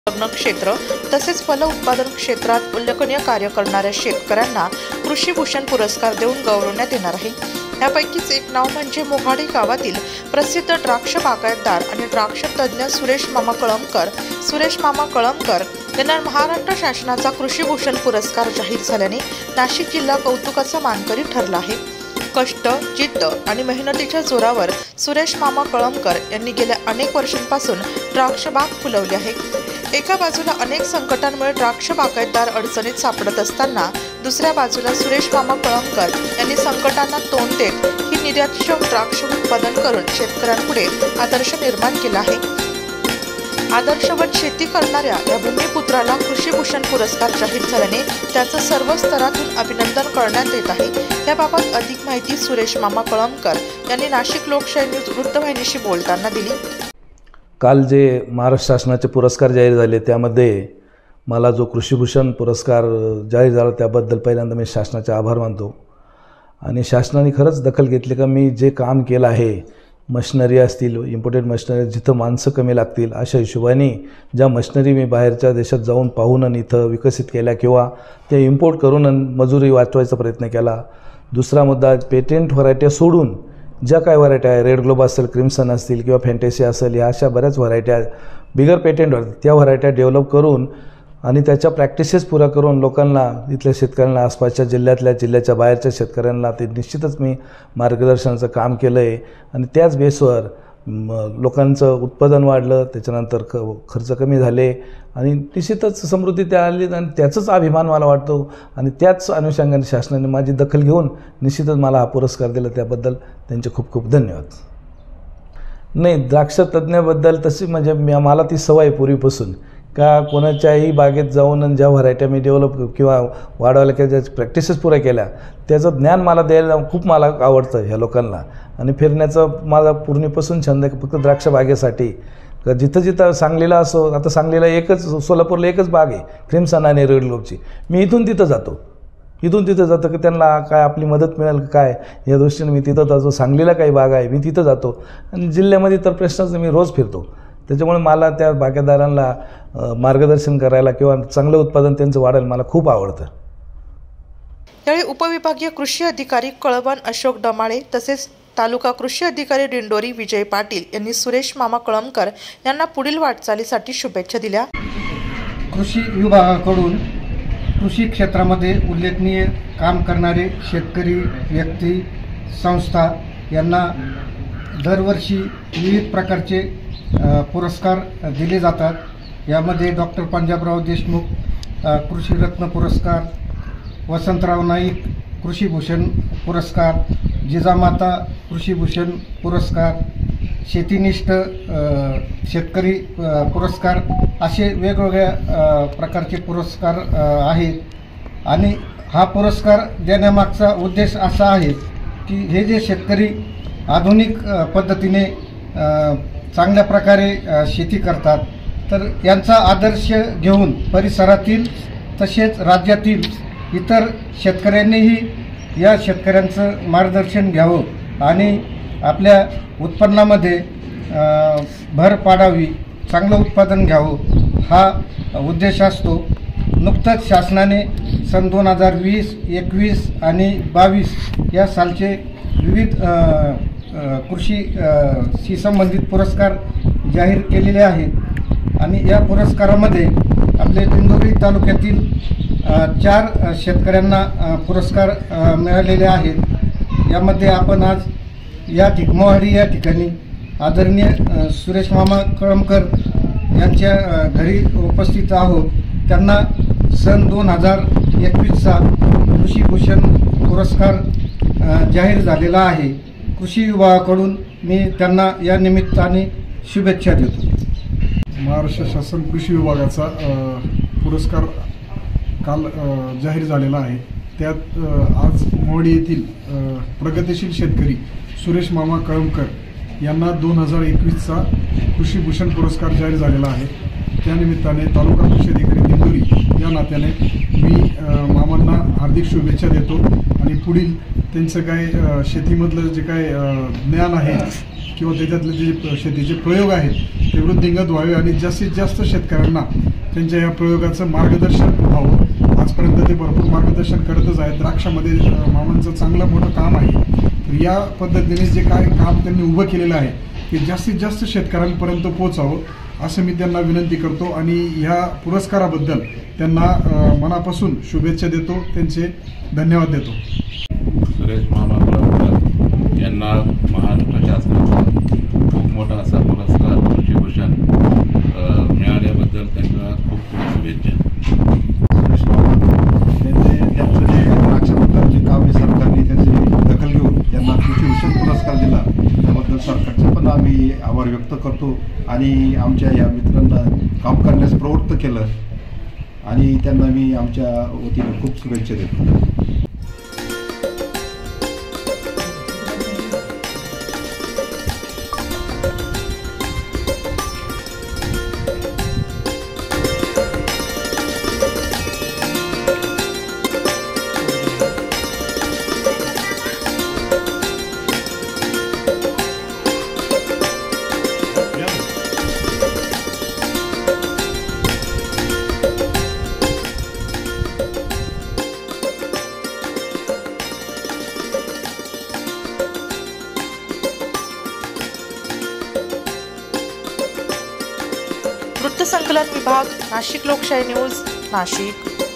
लग्न क्षेत्र तसेच फल उत्पादन क्षेत्रात उल्लेखनीय कार्य करणाऱ्या शेतकऱ्यांना कृषीभूषण पुरस्कार देऊन गौरवण्यात येणार आहे। यापैकीच एक नाव म्हणजे मोहाडी गावातील प्रसिद्ध द्राक्ष बागायतदार आणि द्राक्ष तज्ञ सुरेश मामा कळमकर यांना महाराष्ट्र शासनाचा कृषीभूषण पुरस्कार जाहीर झाल्याने नाशिक जिल्हा कौतुकाचा मानकरी ठरला आहे। कष्ट, जिद्द आणि मेहनतीच्या जोरावर सुरेश मामा कळमकर यांनी गेल्या अनेक वर्षांपासून द्राक्ष बाग फुलवली आहे। एका बाजूला अनेक संकटांमुळे द्राक्ष बागायतदार अडचणीत सापडत असताना दुसऱ्या बाजूला सुरेश मामा कळमकर यांनी संकटांना तोंड देत ही निर्यातक्षम द्राक्ष उत्पादन करून शेतकऱ्यांपुढे आदर्श निर्माण केला आहे। आदर्शवत शेती करणाऱ्या या भूमिपुत्राला कृषीभूषण पुरस्कार जाहीर झाल्याने त्याचं सर्व स्तरातून अभिनंदन करण्यात येत आहे। याबाबत अधिक माहिती सुरेश मामा कळमकर यांनी नाशिक लोकशाही न्यूज वृत्तवाहिनीशी बोलताना दिली। काल जे महाराष्ट्र शासनाचे पुरस्कार जाहीर झाले त्यामध्ये मला जो कृषीभूषण पुरस्कार जाहीर झाला त्याबद्दल पहिल्यांदा मी शासनाचे आभार मानतो आणि शासनाने खरंच दखल घेतली का मी जे काम केलं आहे मशिनरी असतील, इम्पोर्टेड मशिनरी जिथं माणसं कमी लागतील अशा हिशोबाने ज्या मशिनरी मी बाहेरच्या देशात जाऊन पाहून आणि इथं विकसित केल्या किंवा त्या इम्पोर्ट करून मजुरी वाचवायचा प्रयत्न केला। दुसरा मुद्दा पेटेंट व्हरायटी सोडून ज्या काही व्हरायटी आहे, रेड ग्लोब असेल, क्रिम्सन असतील किंवा फॅन्टेसी असेल, या अशा बऱ्याच व्हरायटी बिगर पेटेंटवर त्या व्हरायटी डेव्हलप करून आणि त्याच्या प्रॅक्टिसेस पुरा करून लोकांना, इथल्या शेतकऱ्यांना, आसपासच्या जिल्ह्याच्या बाहेरच्या शेतकऱ्यांना ते निश्चितच मी मार्गदर्शनाचं काम केलं आहे आणि त्याच बेसवर लोकांचं उत्पादन वाढलं, त्याच्यानंतर खर्च कमी झाले आणि निश्चितच समृद्धी त्या आली आणि त्याचाच अभिमान मला वाटतो आणि त्याच अनुषंगाने शासनाने माझी दखल घेऊन निश्चितच मला हा पुरस्कार दिला, त्याबद्दल त्यांचे खूप खूप धन्यवाद। नाही, द्राक्ष तज्ञाबद्दल तशी म्हणजे मला ती सवय पूर्वीपासून का कोणाच्याही बागेत जाऊन आणि ज्या व्हरायट्या मी डेव्हलप किंवा वाढवायला किंवा ज्या प्रॅक्टिसेस पुऱ्या केल्या त्याचं ज्ञान मला द्यायला खूप मला आवडतं ह्या लोकांना आणि फिरण्याचं माझा पूर्वीपासून छंद आहे फक्त द्राक्ष बागेसाठी। जिथं जिथं सांगलीला असो, आता सांगलीला एकच, सोलापूरला एकच बाग आहे क्रिम्सन आणि रेड ग्लोबची, मी इथून तिथं जातो की त्यांना काय आपली मदत मिळेल काय या दृष्टीने मी तिथं जातो। सांगलीला काही बाग आहे मी तिथं जातो आणि जिल्ह्यामध्ये तर प्रश्नच मी रोज फिरतो, त्याच्यामुळे मला त्या बागेदारांना मार्गदर्शन करायला किंवा चांगलं उत्पादन त्यांचं वाढायला मला खूप आवडतं। यावेळी उपविभागीय कृषी अधिकारी कळवण अशोक डमाळे तसेच तालुका कृषी अधिकारी दिंडोरी विजय पाटील यांनी सुरेश मामा कळमकर यांना पुढील वाटचालीसाठी शुभेच्छा दिल्या। कृषी विभागाकडून कृषी क्षेत्रामध्ये उल्लेखनीय काम करणारे शेतकरी, व्यक्ती, संस्था यांना दरवर्षी विविध प्रकारचे पुरस्कार दिले जातात। यामध्ये डॉक्टर पंजाबराव देशमुख कृषी रत्न पुरस्कार, वसंतराव नाईक कृषीभूषण पुरस्कार, जिजामाता कृषीभूषण पुरस्कार, शेतीनिष्ठ शेतकरी पुरस्कार असे वेगवेगळ्या प्रकारचे पुरस्कार आहेत आणि हा पुरस्कार देण्यामागचा उद्देश असा आहे की हे जे शेतकरी आधुनिक पद्धतीने चांगल्या प्रकारे शेती करतात तर यांचा आदर्श घेऊन परिसरातील तसेच राज्यातील इतर शेतकऱ्यांनीही या शेतकऱ्यांचं मार्गदर्शन घ्यावं आणि आपल्या उत्पन्नामध्ये भर पाडावी, चांगलं उत्पादन घ्यावं हा उद्देश असतो। नुकतंच शासनाने सन 2020, 21 आणि 22 या सालचे विविध कृषीशी संबंधित पुरस्कार जाहीर केलेले आहेत आणि या पुरस्कारामध्ये आपले दिंडोरी तालुक्यातील 4 शेतकऱ्यांना पुरस्कार मिळालेले आहेत। यामध्ये आपण आज मोहाडी या ठिकाणी आदरणीय सुरेश मामा कळमकर यांच्या घरी उपस्थित आहोत। त्यांना सन 2021चा कृषीभूषण पुरस्कार जाहीर झालेला आहे। कृषी विभागाकडून मी त्यांना या निमित्ताने शुभेच्छा देतो। महाराष्ट्र शासन कृषी विभागाचा पुरस्कार काल जाहीर झालेला आहे। त्यात आज मोहाडी येथील प्रगतिशील शेतकरी सुरेश मामा कळमकर यांना 2021चा कृषीभूषण पुरस्कार जाहीर झालेला आहे। त्यानिमित्ताने तालुका कृषी अधिकारी दिंडोरी या नात्याने मी मामांना हार्दिक शुभेच्छा देतो आणि पुढील त्यांचं काय शेतीमधलं जे काय ज्ञान आहे किंवा त्याच्यातले जे शेतीचे प्रयोग आहेत ते वृद्धिंगत व्हावे आणि जास्तीत जास्त शेतकऱ्यांना त्यांच्या या प्रयोगाचं मार्गदर्शन व्हावं. आजपर्यंत ते भरपूर मार्गदर्शन करतच आहेत. द्राक्षामध्ये मामांचं चांगलं मोठं काम आहे. तर या पद्धतीने जे काय काम त्यांनी उभं केलेलं आहे ते जास्तीत जास्त शेतकऱ्यांपर्यंत पोहोचावं असं मी त्यांना विनंती करतो आणि ह्या पुरस्काराबद्दल त्यांना मनापासून शुभेच्छा देतो, त्यांचे धन्यवाद देतो. सुरेश मामा कळमकर यांना महाराष्ट्र शासनाचा खूप मोठा असा पुरस्कार कृषीभूषण मिळाल्याबद्दल त्यांना खूप खूप शुभेच्छा. सुरेश मामा त्यांचं जे द्राक्षाबद्दल जे काम आहे सरकारने त्याची दखल घेऊन त्यांना कृषीभूषण पुरस्कार दिला त्याबद्दल सरकारचे पण आम्ही आभार व्यक्त करतो आणि आमच्या या मित्रांना काम करण्यास प्रवृत्त केलं आणि त्यांना मी आमच्या वतीने खूप शुभेच्छा देतो. वृत्तसंकलन विभाग, नाशिक लोकशाही न्यूज, नाशिक.